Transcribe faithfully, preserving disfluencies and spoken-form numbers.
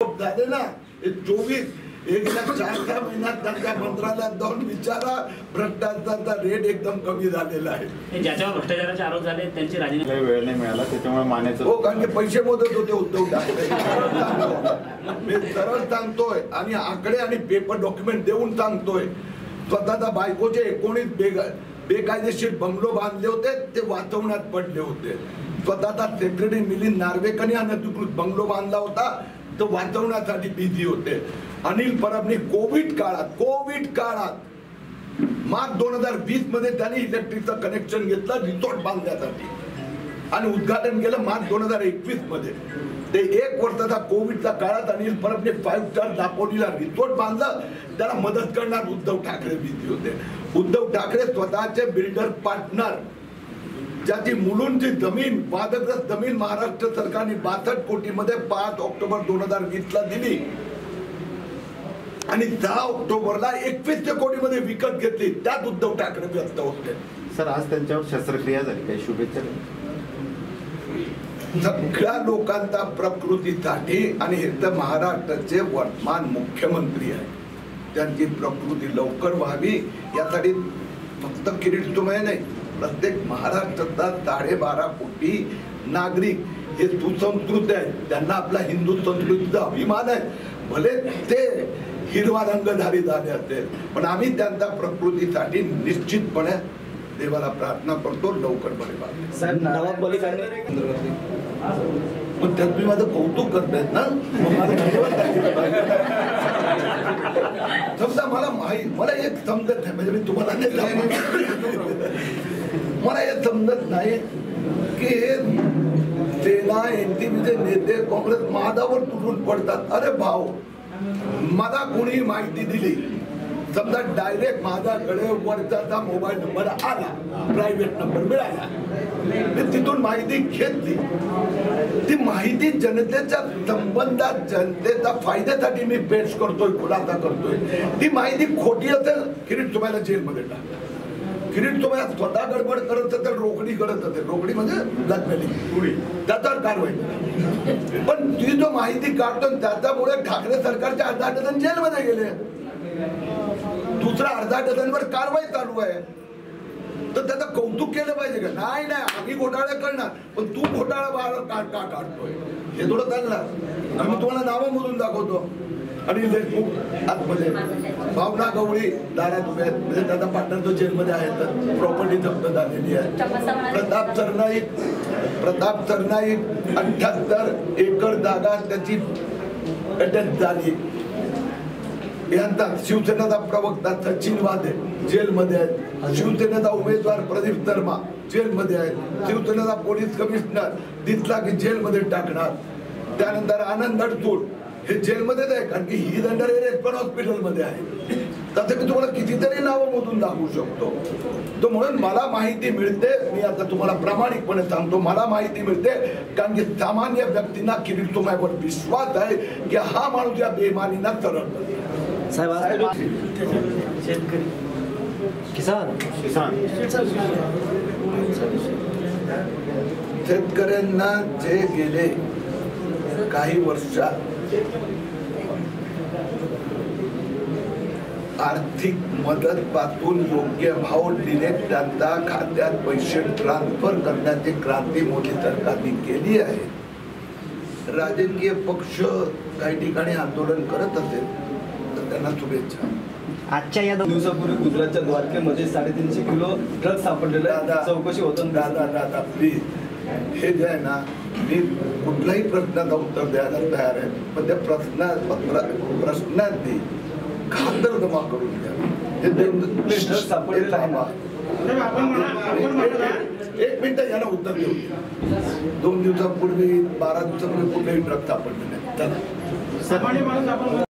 झाले ना चोवीस एक लाख चार सहा महिन्यात त्यांच्या मंत्रालयात जाऊन विचारा भ्रष्टाचाराचा रेट एकदम कमी झालेला आहे. ज्याच्यावर भ्रष्टाचाराचे आरोप झाले त्यांची राजीनामा वेळ नाही मिळाला त्याच्यामुळे मान्यचं हो कारण की पैसे मोजत होते उद्धव ठाकरे. मी सरळ सांगतोय आणि आकडे आणि पेपर डॉक्युमेंट देऊन सांगतोय स्वतःचा बायकोचे एकोणीस बेग बेकायदेशीर बंगलो बांधले होते ते वाचवण्यात पडले होते. स्वतःचा सेक्रेटरी मिलिंद नार्वेकरने अनधिकृत बंगलो बांधला होता तो वाचवण्यासाठी बिझी होते. अनिल परबने कोविड काळात कोविड काळात मार्च दोन हजार वीस मध्ये त्यांनी इलेक्ट्रिकचं कनेक्शन घेतलं रिसॉर्ट बांधण्यासाठी आणि उद्घाटन केलं मार्च दोन हजार एकवीस मध्ये. ते एक वर्षाचा कोविडच्या काळात अनिल परबने फाईव्ह स्टार दापोलीला रिसॉर्ट बांधलं. त्याला मदत करणार उद्धव ठाकरे बिझी होते. उद्धव ठाकरे स्वतःचे बिल्डर पार्टनर ज्याची मुलुंडची जमीन वादग्रस्त जमीन महाराष्ट्र सरकारने बासष्ट कोटी मध्ये पाच ऑक्टोबर दोन हजार वीस ला दिली आणि दहा ऑक्टोबरला एकवीसशे कोटी मध्ये विकत घेतली. त्यात उद्धव ठाकरे व्यस्त होते. सर आज त्यांच्यावर शस्त्रक्रिया झाली काही शुभेच्छा सगळ्या लोकांचा प्रकृतीसाठी आणि हे तर महाराष्ट्राचे वर्तमान मुख्यमंत्री आहेत त्यांची प्रकृती लवकर व्हावी यासाठी फक्त किरीट तुम्ही नाही प्रत्येक महाराष्ट्राचा साडेबारा कोटी नागरिक हे सुसंस्कृत आहेत. त्यांना आपला हिंदू संस्कृतीचा अभिमान आहे. भले ते हिरवा रंगधारी झाले असेल पण आम्ही त्यांच्या प्रकृतीसाठी निश्चितपणे देवाला प्रार्थना करतो लवकर बरे व्हावे. साहेब नवाब मलिकांनी पण त्यात तुम्ही माझं कौतुक करतायत ना समजा मला माहीत मला एक समजत नाही म्हणजे मी तुम्हाला मला हे समजत नाही की हे सेना एनसीबीचे नेते काँग्रेस माझ्यावर तुटून पडतात. अरे भाऊ मला कोणी माहिती दिली समजा डायरेक्ट माझ्याकडे वर्षाचा मोबाईल नंबर आला प्रायव्हेट नंबर मिळाला मी तिथून माहिती घेतली. ती माहिती जनतेच्या संबंधात जनतेच्या फायद्यासाठी मी पेश करतोय खुलासा करतोय. ती माहिती खोटी असेल किरीट तुम्हाला जेलमध्ये टाका. किरीट तुम्हाला स्वतः गडबड करत असेल रोकडी करत असेल रोकडी म्हणजे ब्लॅकमेलिंग त्याच्यावर कारवाई. पण ती जो माहिती काढतो त्याच्यामुळे ठाकरे सरकारच्या अर्धा डझन जेलमध्ये गेले. दुसरा अर्धा डझनवर कारवाई चालू आहे तर त्याचं कौतुक केलं पाहिजे का? नाही नाही आम्ही घोटाळे करणार पण तू घोटाळा बाहेर का काढतोय हे थोडं चालणार. आम्ही तुम्हाला नावं मधून दाखवतो. अनिल देशमुख आतमध्ये भावना गवळी दारात उभे आहेत म्हणजे त्याचा पार्टनर जो जेलमध्ये आहे तर प्रॉपर्टी जप्त झालेली आहे. प्रताप सरनाईक प्रताप सरनाईक अठ्ठ्याहत्तर एकर जागा त्याची अटक झाली. यांचा शिवसेनेचा प्रवक्ता सचिन वादे जेलमध्ये आहेत. शिवसेनेचा उमेदवार प्रदीप शर्मा जेलमध्ये आहेत. शिवसेनेचा पोलीस कमिशनर दिसला की जेलमध्ये टाकणार. त्यानंतर आनंद अडसूळ हे जेलमध्येच आहे कारण की ही अंडर एरेस्टॉन हॉस्पिटलमध्ये आहे. तसं मी तुम्हाला कितीतरी नावं मधून दाखवू शकतो. तो म्हणून मला माहिती मिळते मी आता तुम्हाला प्रामाणिकपणे सांगतो मला माहिती मिळते कारण की सामान्य व्यक्तींना किरीट तुम्हाला विश्वास आहे की हा माणूस या बेमानीना सरळ साहेब शेतकरी किसान किसान शेतकऱ्यांना जे गेले काही वर्षात आर्थिक मदत पासून योग्य भाव डिरेक्ट त्यांच्या खात्यात पैसे ट्रान्सफर करण्याची क्रांती मोदी सरकारने केली आहे. राजकीय पक्ष काही ठिकाणी आंदोलन करत असेल तर त्यांना शुभेच्छा. आजच्या या दिवसापूर्वी गुजरातच्या द्वारकेमध्ये साडेतीनशे किलो ड्रग्ज सापडलेला आहे. चौकशी होतं दादा दादा प्लीज हे जे आहे ना मी कुठल्याही प्रश्नाचं उत्तर द्यायला तयार आहे पण त्या प्रश्ना प्रश्नांची खातर जमा करून घ्या. एक मिनिट याला उत्तर देऊ. दोन दिवसापूर्वी बारा दिवसापूर्वी कुठलेही ड्रग्ज सापडले नाही.